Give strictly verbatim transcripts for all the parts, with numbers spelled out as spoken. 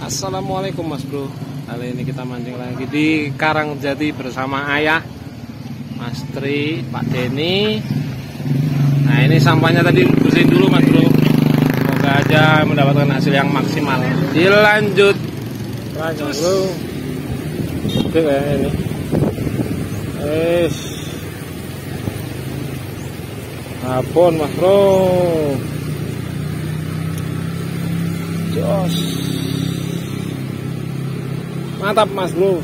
Assalamualaikum Mas Bro. Kali ini kita mancing lagi di Karangjati bersama ayah Mas Tri, Pak Denny. Nah ini sampahnya tadi bersihin dulu Mas Bro. Semoga aja mendapatkan hasil yang maksimal. Dilanjut. Lanjut Bro. Oke kayak ini. Es. Abon Mas Bro. Jos. Mantap Mas Bro.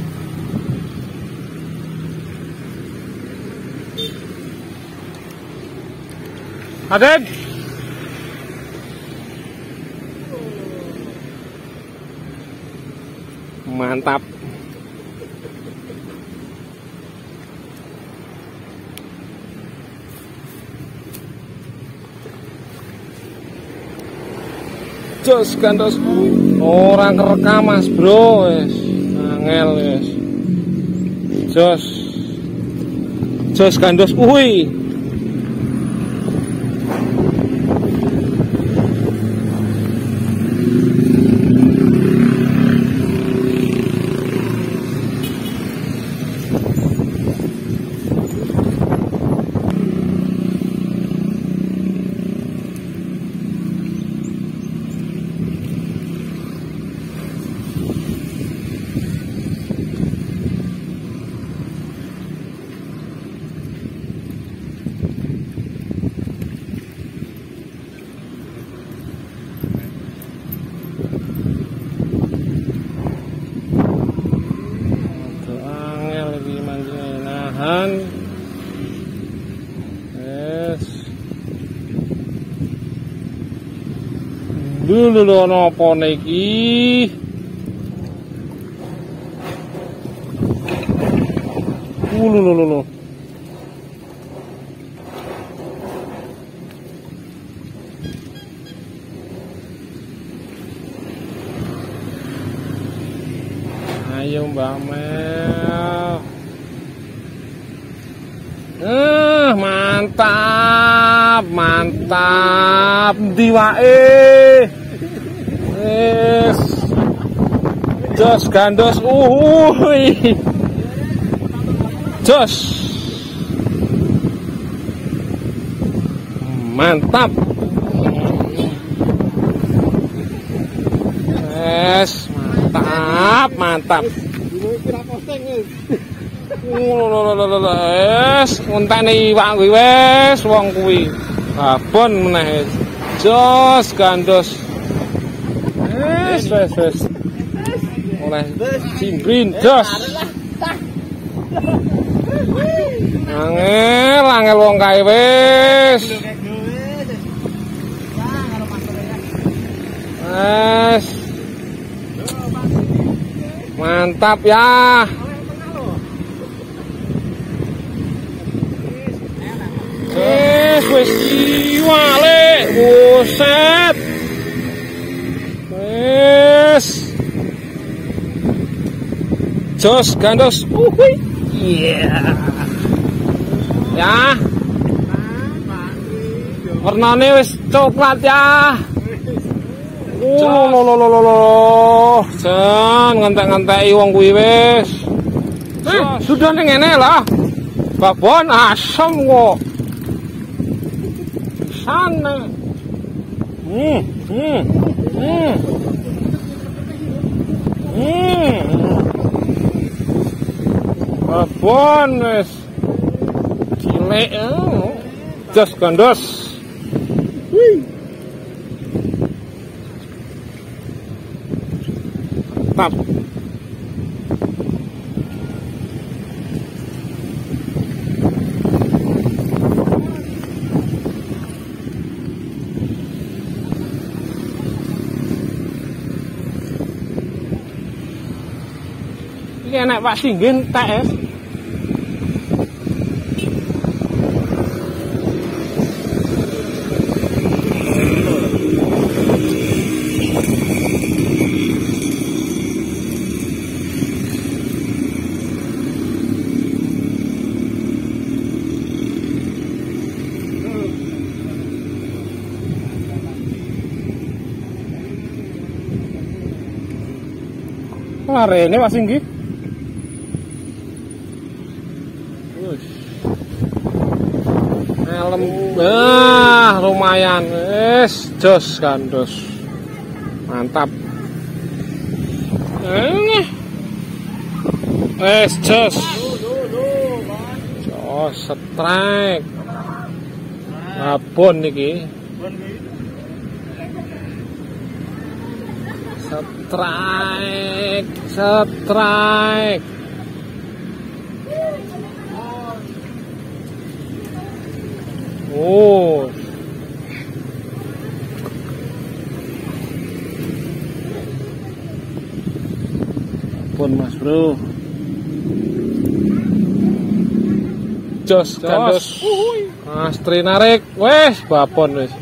Aden. Mantap. Jos gandos orang kerekam Mas Bro, wes angel wes. Jos jos gandos uhui. Dulu lho napa niki? Dulu lho lho. Ayo Mbak Mel. Eh, mantap, mantap. Ndi wae. Yes. Jos gandos uhui. Jos. Mantap. Yes, mantap, mantap. Wes, ngonteni iwak kuwi wes wong kuwi. Abon meneh. Jos gandos. Wes wes wes. Oleh cimbrin jos. Angel, angel wong kae wes. Wes. Mantap ya. Wes wes iwale, buset. Wes. Jos gandos. Uhui. Iya. Ya. Warnane wis coklat ya. Oh lo lo lo lo lo. Jan ngentek-ngenteki wong kuwi wis. Eh, sudah ning ngene lah. Babon asem kok. Sana. Hmm, hmm. Hmm. Hmm. Babon wis. Cilik. Jos gandos. Wih. Tap. Iki enak Pak Singgin tak es. Lare ini masih nggih. Helm, ah lumayan, es jos gandos, mantap. Eh, es jos, jos strike, abon niki, strike, strike. Oh, pun mas bro, jos gandos, Astri narik, wes babon wes,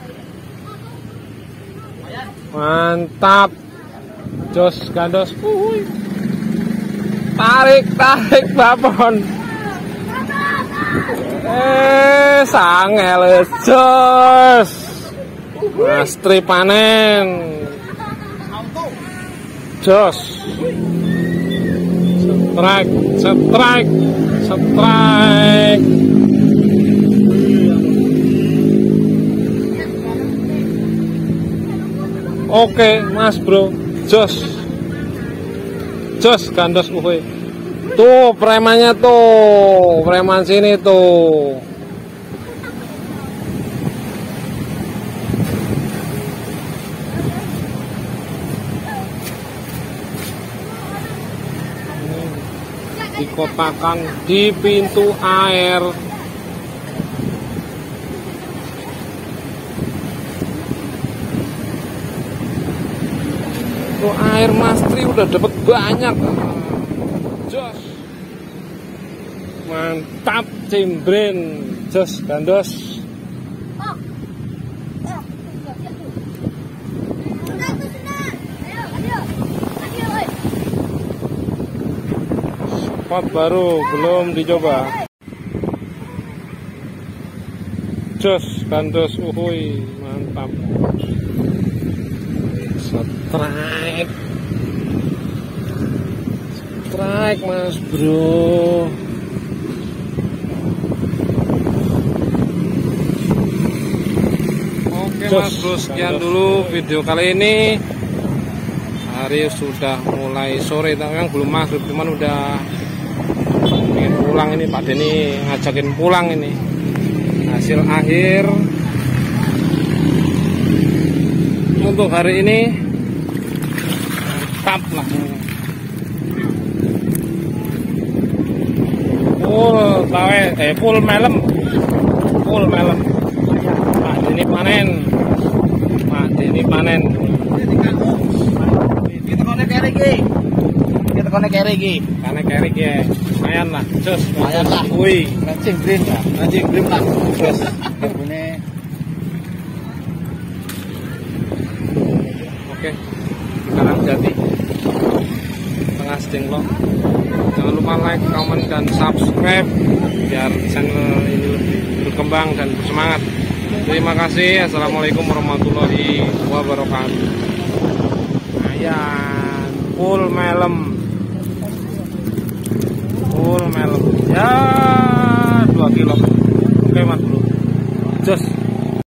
mantap, jos gandos, tarik tarik babon. Eh, sangel jos, Astri panen, jos, strike, strike, strike. Oke, mas bro, jos, jos gandos uhui. Tuh premannya tuh, preman sini tuh. Dikotakan di pintu air. Tuh air Mastri udah dapat banyak. Jos, mantap cimbrin, jos gandos. Spot baru belum dicoba. Jos gandos uhui, mantap. Strike. Strike mas bro. Oke mas bro, sekian dulu video kali ini. Hari sudah mulai sore, tapi yang belum maghrib, cuman udah ingin pulang ini. Pak Denny ngajakin pulang ini. Hasil akhir untuk hari ini mantap lah. Full tawe, eh full melem, full melem. Pak Denny panen, Pak Denny panen. Kita konek kere iki, kita konek kere iki, karena kere iki, lumayan lah, jos, lumayan lah. Wih, Mancing green lah, mancing green lah. Terus, ini. Oke, sekarang jadi tengah Sedenglok. Jangan lupa like, comment, dan subscribe biar channel ini lebih berkembang dan bersemangat. Terima kasih. Assalamualaikum warahmatullahi wabarakatuh. Ayan, full melem, full melem. Ya, dua kilo. Oke mas bro, jos.